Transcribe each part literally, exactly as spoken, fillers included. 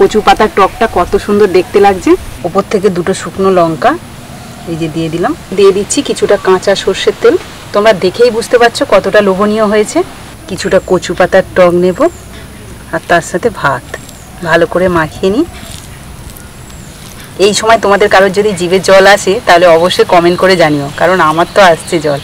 কচু পাতার টকটা কত সুন্দর দেখতে লাগছে। উপর থেকে দুটো শুকনো লঙ্কা এই যে দিয়ে দিলাম, দিয়ে দিচ্ছি কিছুটা কাঁচা সর্ষের তেল। তোমরা দেখেই বুঝতে পারছো কতটা লোভনীয় হয়েছে। কিছুটা কচু পাতার টক নেব আর তার সাথে ভাত ভালো করে মাখিয়ে নিই। এই সময় তোমাদের কারোর যদি জিভে জল আসে তাহলে অবশ্যই কমেন্ট করে জানিও, কারণ আমার তো আসছে জল।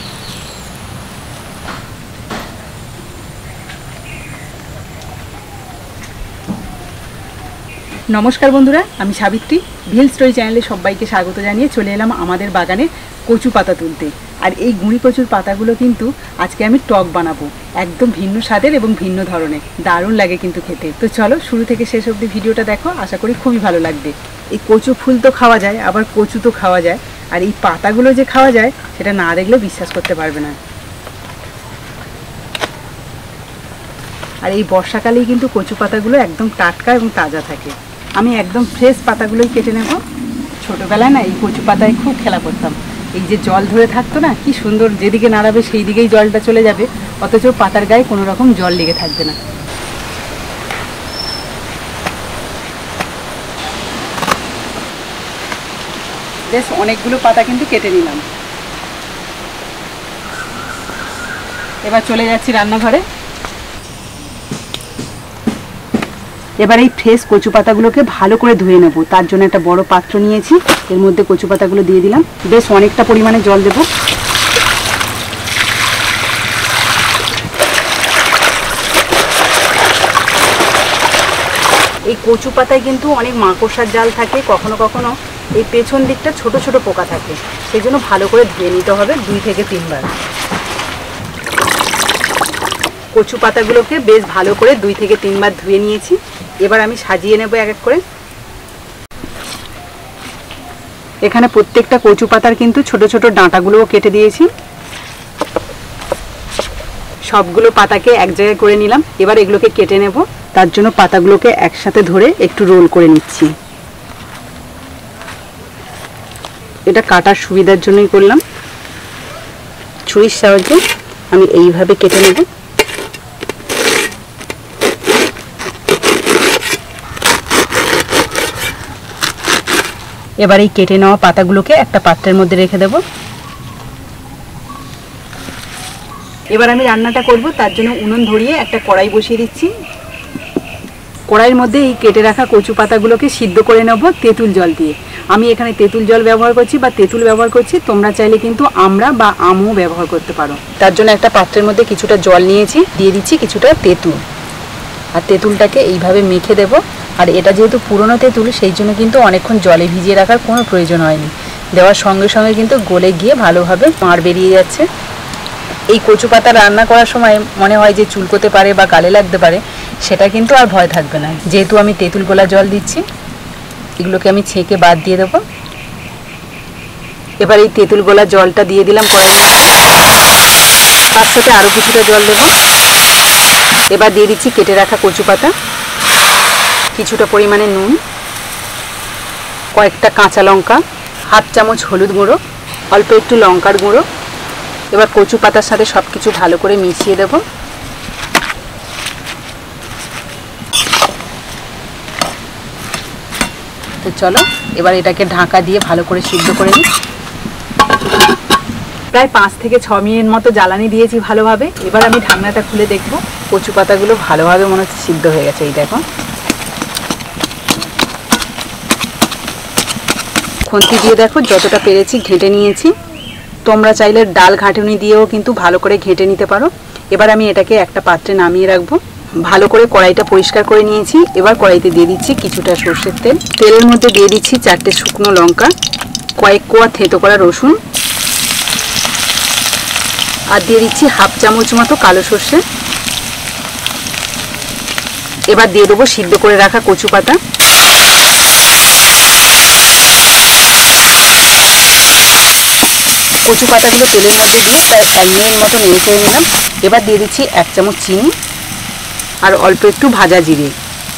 নমস্কার বন্ধুরা, আমি সাবিত্রী। ভিল স্টোরি চ্যানেলে সবাইকে স্বাগত জানিয়ে চলে এলাম আমাদের বাগানে কচু পাতা তুলতে। আর এই গুঁড়ি কচুর পাতাগুলো কিন্তু আজকে আমি টক বানাবো, একদম ভিন্ন স্বাদের এবং ভিন্ন ধরনের। দারুণ লাগে কিন্তু খেতে। তো চলো শুরু থেকে শেষ অবধি ভিডিওটা দেখো, আশা করি খুবই ভালো লাগবে। এই কচু ফুল তো খাওয়া যায়, আবার কচু তো খাওয়া যায়, আর এই পাতাগুলো যে খাওয়া যায় সেটা না দেখলে বিশ্বাস করতে পারবে না। আর এই বর্ষাকালেই কিন্তু কচু পাতাগুলো একদম টাটকা এবং তাজা থাকে। আমি একদম ফ্রেশ পাতাগুলোই কেটে নেব। ছোটোবেলায় না এই কচু পাতায় খুব খেলা করতাম। এই যে জল ধরে থাকতো না, কি সুন্দর, যেদিকে নাড়াবে সেই দিকেই জলটা চলে যাবে, অথচ পাতার গায়ে কোনো রকম জল লেগে থাকবে না। বেশ অনেকগুলো পাতা কিন্তু কেটে নিলাম। এবার চলে যাচ্ছি রান্নাঘরে। এবার এই ফ্রেশ কচু পাতাগুলোকে ভালো করে ধুয়ে নেব। তার জন্য একটা বড় পাত্র নিয়েছি, এর মধ্যে কচু পাতাগুলো দিয়ে দিলাম। বেশ অনেকটা পরিমাণে জল দেব। এই কচু পাতায় কিন্তু অনেক মাকড়সার জাল থাকে, কখনো কখনো এই পেছন দিকটা ছোট ছোট পোকা থাকে, সেই জন্য ভালো করে ধুয়ে নিতে হবে দুই থেকে তিনবার। কচু পাতাগুলোকে বেশ ভালো করে দুই থেকে তিনবার ধুয়ে নিয়েছি। এবার আমি সাজিয়ে নেব এক এক করে। এখানে প্রত্যেকটা কচু পাতার কিন্তু ছোট ছোট ডাঁটাগুলোও কেটে দিয়েছি। সবগুলো পাতাকে এক জায়গায় করে নিলাম। এবার এগুলোকে কেটে নেব। তার জন্য পাতাগুলোকে একসাথে ধরে একটু রোল করে নিচ্ছি। এটা কাটার সুবিধার জন্যই করলাম। ছুরির সাহায্যে আমি এইভাবে কেটে নেব। এবার এই কেটে নেওয়া পাতাগুলোকে একটা পাত্রের মধ্যে রেখে দেব। এবার আমি রান্নাটা করব, তার জন্য উনুন ধরিয়ে একটা কড়াই বসিয়ে দিচ্ছি। কড়াইয়ের মধ্যে এই কেটে রাখা কচু পাতাগুলোকে সিদ্ধ করে নেব তেঁতুল জল দিয়ে। আমি এখানে তেঁতুল জল ব্যবহার করছি বা তেঁতুল ব্যবহার করছি, তোমরা চাইলে কিন্তু আমড়া বা আমও ব্যবহার করতে পারো। তার জন্য একটা পাত্রের মধ্যে কিছুটা জল নিয়েছি, দিয়ে দিচ্ছি কিছুটা তেঁতুল। আর তেঁতুলটাকে এইভাবে মেখে দেব। আর এটা যেহেতু পুরনো তেঁতুল, সেই জন্য কিন্তু অনেকক্ষণ জলে ভিজিয়ে রাখার কোনো প্রয়োজন হয়নি। দেওয়ার সঙ্গে সঙ্গে কিন্তু গলে গিয়ে ভালোভাবে মাড় বেরিয়ে যাচ্ছে। এই কচু পাতা রান্না করার সময় মনে হয় যে চুলকোতে পারে বা গালে লাগতে পারে, সেটা কিন্তু আর ভয় থাকবে না, যেহেতু আমি তেঁতুল গোলা জল দিচ্ছি। এগুলোকে আমি ছেঁকে বাদ দিয়ে দেবো। এবার এই তেঁতুল গোলা জলটা দিয়ে দিলাম কড়াইয়ের মধ্যে, তার সাথে আরও কিছুটা জল দেব। এবার দিয়ে দিচ্ছি কেটে রাখা কচু পাতা, কিছুটা পরিমাণে নুন, কয়েকটা কাঁচা লঙ্কা, হাফ চামচ হলুদ গুঁড়ো, অল্প একটু লঙ্কার গুঁড়ো। এবার কচু পাতার সাথে সব কিছু ভালো করে মিশিয়ে দেব। তো চলো এবার এটাকে ঢাকা দিয়ে ভালো করে সিদ্ধ করে নিই। প্রায় পাঁচ থেকে ছ মিনিট মতো জ্বালানি দিয়েছি ভালোভাবে। এবার আমি ঢাকনাটা খুলে দেখব। কচু পাতাগুলো ভালোভাবে মনে হচ্ছে সিদ্ধ হয়ে গেছে। এই দেখো, খুন্তি দিয়ে দেখো যতটা পেরেছি ঘেঁটে নিয়েছি। তোমরা চাইলে ডাল ঘাঁটুনি দিয়েও কিন্তু ভালো করে ঘেঁটে নিতে পারো। এবার আমি এটাকে একটা পাত্রে নামিয়ে রাখবো। ভালো করে কড়াইটা পরিষ্কার করে নিয়েছি। এবার কড়াইতে দিয়ে দিচ্ছি কিছুটা সর্ষের তেল। তেলের মধ্যে দিয়ে দিচ্ছি চারটে শুকনো লঙ্কা, কয়েক কোয়া থেঁতো করা রসুন, আর দিয়ে দিচ্ছি হাফ চামচ মতো কালো সর্ষে। এবার দিয়ে দেবো সিদ্ধ করে রাখা কচু পাতা। কচু পাতাগুলো তেলের মধ্যে দিয়ে প্রায় এক মিনিট মতো নেড়ে চেড়ে নিলাম। এবার দিয়ে দিচ্ছি এক চামচ চিনি আর অল্প একটু ভাজা জিরে।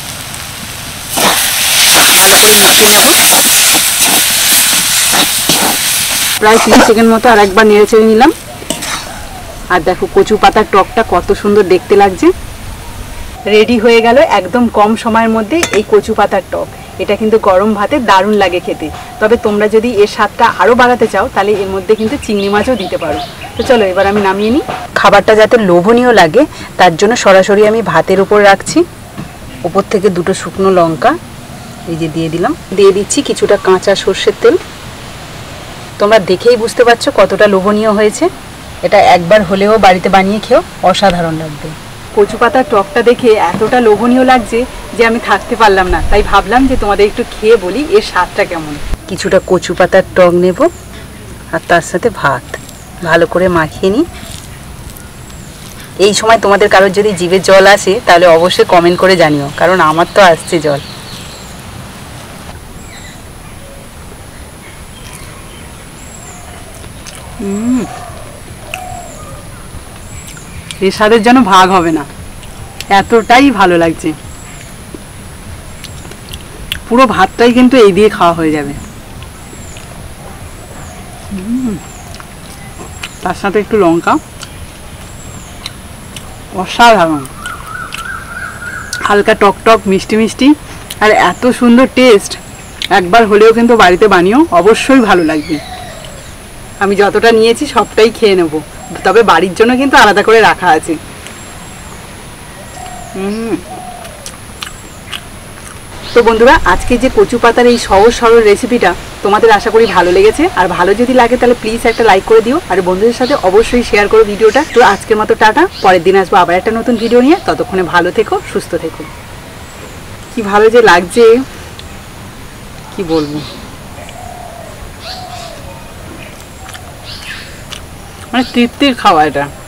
ভালো করে মিশিয়ে নেব। প্রায় তিরিশ সেকেন্ড মতো আর একবার নেড়ে চেড়ে নিলাম। আর দেখো কচু পাতার টকটা কত সুন্দর দেখতে লাগছে। রেডি হয়ে গেল একদম কম সময়ের মধ্যে এই কচু পাতার টক। এটা কিন্তু গরম ভাতে দারুণ লাগে খেতে। তবে তোমরা যদি এর স্বাদটা আরও বাড়াতে চাও তাহলে এর মধ্যে কিন্তু চিংড়ি মাছও দিতে পারো। তো চলো এবার আমি নামিয়ে নিই। খাবারটা যাতে লোভনীয় লাগে তার জন্য সরাসরি আমি ভাতের উপর রাখছি। উপর থেকে দুটো শুকনো লঙ্কা এই যে দিয়ে দিলাম, দিয়ে দিচ্ছি কিছুটা কাঁচা সর্ষের তেল। তোমরা দেখেই বুঝতে পারছো কতটা লোভনীয় হয়েছে। এটা একবার হলেও বাড়িতে বানিয়ে খেও, অসাধারণ লাগবে। কচু পাতার টকটা দেখে এতটা লোভনীয় লাগছে যে আমি থাকতে পারলাম না, তাই ভাবলাম যে তোমাদের একটু খেয়ে বলি এর স্বাদটা কেমন। কিছুটা কচু পাতার টক নেব আর তার সাথে ভাত ভালো করে মাখিয়ে নিই। এই সময় তোমাদের কারোর যদি জিভে জল আসে তাহলে অবশ্যই কমেন্ট করে জানিও, কারণ আমার তো আসছে জল। হুম, এই স্বাদের যেন ভাগ হবে না, এতটাই ভালো লাগছে। পুরো ভাতটাই কিন্তু এই দিয়ে খাওয়া হয়ে যাবে। তার সাথে একটু লঙ্কা, অসাধারণ। হালকা টক টক মিষ্টি মিষ্টি আর এত সুন্দর টেস্ট। একবার হলেও কিন্তু বাড়িতে বানিও, অবশ্যই ভালো লাগবে। আমি যতটা নিয়েছি সবটাই খেয়ে নেব, তবে বাড়ির জন্য কিন্তু আলাদা করে রাখা আছে। হুম, তো বন্ধুরা আজকে যে কচু পাতার এই সহজ সরল রেসিপিটা তোমাদের আশা করি ভালো লেগেছে। আর ভালো যদি লাগে তাহলে প্লিজ একটা লাইক করে দিও, আর বন্ধুদের সাথে অবশ্যই শেয়ার করো ভিডিওটা। তো আজকের মতো টাটা, পরের দিন আসবো আবার একটা নতুন ভিডিও নিয়ে। ততক্ষণে ভালো থেকো, সুস্থ থেকো। কি ভালো যে লাগছে কি বলবো, মানে তৃপ্তির খাওয়া এটা।